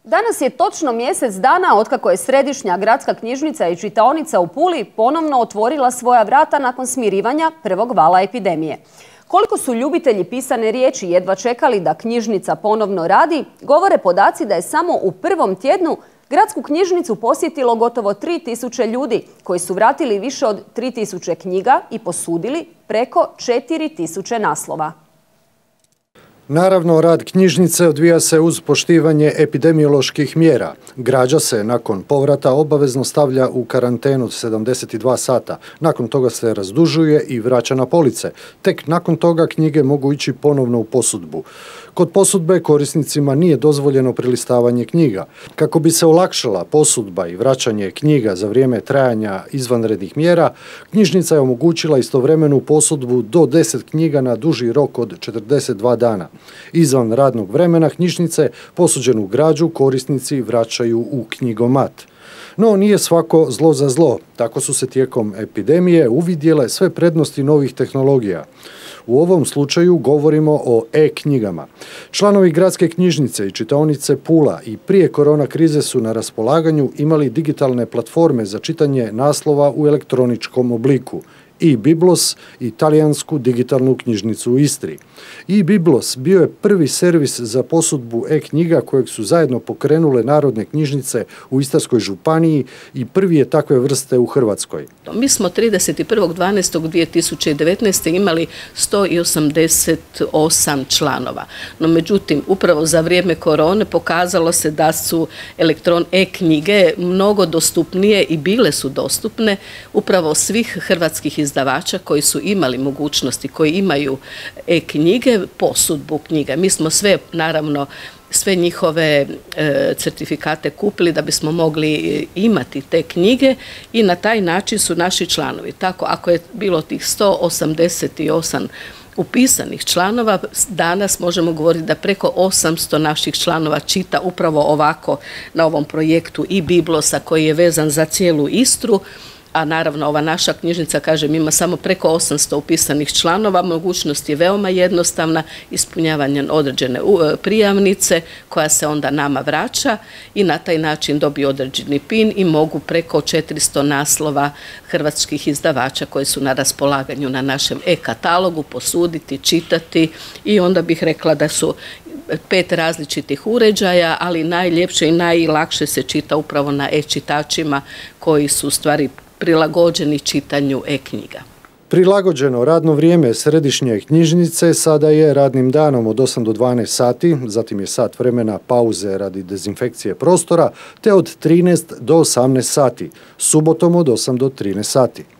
Danas je točno mjesec dana otkako je Središnja gradska knjižnica i čitaonica u Puli ponovno otvorila svoja vrata nakon smirivanja prvog vala epidemije. Koliko su ljubitelji pisane riječi jedva čekali da knjižnica ponovno radi, govore podaci da je samo u prvom tjednu gradsku knjižnicu posjetilo gotovo 3000 ljudi koji su vratili više od 3000 knjiga i posudili preko 4000 naslova. Naravno, rad knjižnice odvija se uz poštivanje epidemioloških mjera. Građa se nakon povrata obavezno stavlja u karantenu 72 sata. Nakon toga se razdužuje i vraća na police. Tek nakon toga knjige mogu ići ponovno u posudbu. Kod posudbe korisnicima nije dozvoljeno prelistavanje knjiga. Kako bi se olakšala posudba i vraćanje knjiga za vrijeme trajanja izvanrednih mjera, knjižnica je omogućila istovremenu posudbu do 10 knjiga na duži rok od 42 dana. Izvan radnog vremena knjižnice posuđenu građu korisnici vraćaju u knjigomat. No, nije svako zlo za zlo. Tako su se tijekom epidemije uvidjele sve prednosti novih tehnologija. U ovom slučaju govorimo o e-knjigama. Članovi gradske knjižnice i čitaonice Pula i prije korona krize su na raspolaganju imali digitalne platforme za čitanje naslova u elektroničkom obliku. i-Biblos i talijansku digitalnu knjižnicu u Istri. i-Biblos bio je prvi servis za posudbu e-knjiga kojeg su zajedno pokrenule narodne knjižnice u Istarskoj županiji i prvi je takve vrste u Hrvatskoj. Mi smo 31.12.2019. imali 188 članova. No međutim, upravo za vrijeme korone pokazalo se da su e-knjige mnogo dostupnije i bile su dostupne upravo svih hrvatskih izdavača koji su imali mogućnosti, koji imaju e-knjige, posudbu knjiga. Mi smo sve njihove certifikate kupili da bismo mogli imati te knjige i na taj način su naši članovi. Tako, ako je bilo tih 188 upisanih članova, danas možemo govoriti da preko 800 naših članova čita upravo ovako na ovom projektu i-Biblosa koji je vezan za cijelu Istru. A naravno ova naša knjižnica, kažem, ima samo preko 800 upisanih članova, mogućnost je veoma jednostavna, ispunjavanje određene prijavnice koja se onda nama vraća i na taj način dobiju određeni PIN i mogu preko 400 naslova hrvatskih izdavača koji su na raspolaganju na našem e-katalogu posuditi, čitati i onda bih rekla da su 5 različitih uređaja, ali najljepše i najlakše se čita upravo na e-čitačima koji su u stvari prilagođeni čitanju e-knjiga. Prilagođeno radno vrijeme središnje knjižnice sada je radnim danom od 8 do 12 sati, zatim je sat vremena pauze radi dezinfekcije prostora, te od 13 do 18 sati, subotom od 8 do 13 sati.